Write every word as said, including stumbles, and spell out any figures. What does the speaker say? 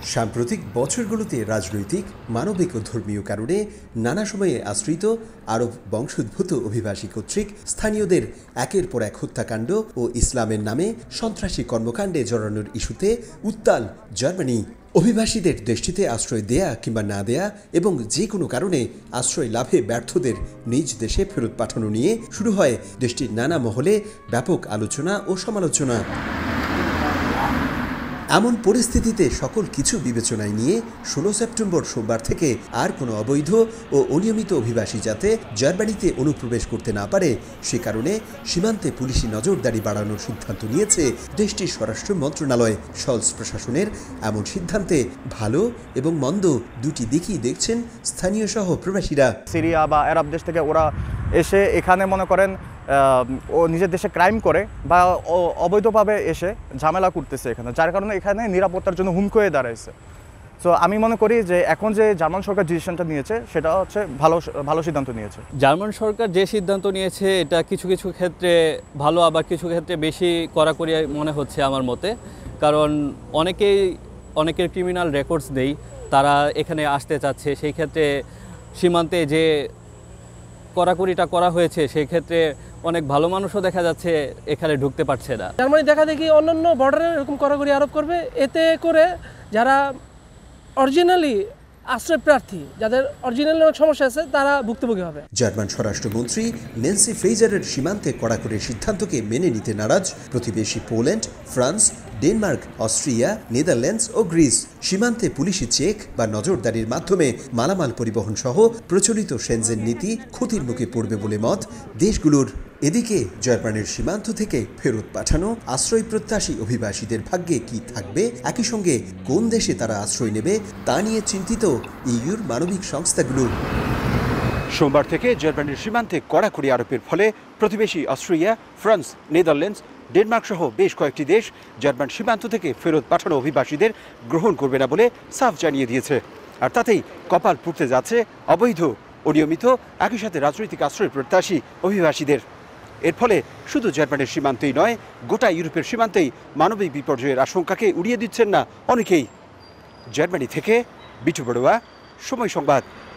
সাম্প্রতিক বছরগুলোতে রাজনৈতিক, মানবিক ও ধর্মীয় কারণে নানা সময়ে আশ্রিত আরব বংশোদ্ভূত অভিবাসী কর্তৃক স্থানীয়দের একের পর এক হত্যাকাণ্ড ও ইসলামের নামে সন্ত্রাসী কর্মকাণ্ডে জড়ানোর ইস্যুতে উত্তাল জার্মানি। অভিবাসীদের দেশটিতে আশ্রয় দেয়া কিংবা না দেয়া এবং যে কোনো কারণে আশ্রয় লাভে ব্যর্থদের নিজ দেশে ফেরত পাঠানো নিয়ে শুরু হয় দেশটির নানা মহলে ব্যাপক আলোচনা ও সমালোচনা। এমন পরিস্থিতিতে সকল কিছু বিবেচনায় নিয়ে ষোলো সেপ্টেম্বর সোমবার থেকে আর কোনো অবৈধ ও অনিয়মিত অভিবাসী যাতে জার্মানিতে অনুপ্রবেশ করতে না পারে সে কারণে সীমান্তে পুলিশি নজরদারি বাড়ানোর সিদ্ধান্ত নিয়েছে দেশটির স্বরাষ্ট্র মন্ত্রণালয়। শলস প্রশাসনের এমন সিদ্ধান্তে ভালো এবং মন্দ দুটি দিকই দেখছেন স্থানীয় সহ প্রবাসীরা। সিরিয়া বা আরব দেশ থেকে ওরা এসে এখানে মনে করেন ও নিজের দেশে ক্রাইম করে বা অবৈধভাবে এসে ঝামেলা করতেছে এখানে, যার কারণে এখানে নিরাপত্তার জন্য হুমকি হয়ে দাঁড়াইছে। সো আমি মনে করি যে এখন যে জার্মান সরকার ডিসিশনটা নিয়েছে সেটা হচ্ছে ভালো ভালো সিদ্ধান্ত নিয়েছে। জার্মান সরকার যে সিদ্ধান্ত নিয়েছে এটা কিছু কিছু ক্ষেত্রে ভালো, আবার কিছু ক্ষেত্রে বেশি কড়াকড়ি মনে হচ্ছে আমার মতে। কারণ অনেকেই অনেকের ক্রিমিনাল রেকর্ডস নেই, তারা এখানে আসতে চাচ্ছে, সেই ক্ষেত্রে সীমান্তে যে কড়াকড়িটা করা হয়েছে সেই ক্ষেত্রে অনেক ভালো মানুষও দেখা যাচ্ছে এখানে ঢুকতে পারছে না। জার্মানি দেখা দেখি অন্যান্য বর্ডারে এরকম কড়াকড়ি আরোপ করবে, এতে করে যারা অরিজিনালি আশ্রয় প্রার্থী, যাদের অরিজিনাল সমস্যা আছে, তারা ভুক্তভোগী হবে। জার্মান স্বরাষ্ট্রমন্ত্রী নেন্সি ফ্রেজারের সীমান্তে কড়াকড়ির সিদ্ধান্তকে মেনে নিতে নারাজ প্রতিবেশী Poland, France, Denmark, Austria, Netherlands ও গ্রিস। সীমান্তে পুলিশি চেক বা নজরদারির মাধ্যমে মালামাল পরিবহন সহ প্রচলিত সেনজেন নীতি ক্ষতির মুখে পড়বে বলে মত দেশগুলোর। এদিকে জার্মানির সীমান্ত থেকে ফেরত পাঠানো আশ্রয় প্রত্যাশী অভিবাসীদের ভাগ্যে কি থাকবে, একই সঙ্গে কোন দেশে তারা আশ্রয় নেবে তা নিয়ে চিন্তিত ইইউর মানবিক সংস্থাগুলো। সোমবার থেকে জার্মানির সীমান্তে কড়াকড়ি আরোপের ফলে প্রতিবেশী অস্ট্রিয়া, ফ্রান্স, নেদারল্যান্ডস, ডেনমার্ক সহ বেশ কয়েকটি দেশ জার্মান সীমান্ত থেকে ফেরত পাঠানো অভিবাসীদের গ্রহণ করবে না বলে সাফ জানিয়ে দিয়েছে। আর তাতেই কপাল পুড়তে যাচ্ছে অবৈধ, অনিয়মিত, একই সাথে রাজনৈতিক আশ্রয় প্রত্যাশী অভিবাসীদের। এর ফলে শুধু জার্মানির সীমান্তেই নয়, গোটা ইউরোপের সীমান্তেই মানবিক বিপর্যয়ের আশঙ্কাকে উড়িয়ে দিচ্ছেন না অনেকেই। জার্মানি থেকে বিটু বড়ুয়া, সময় সংবাদ।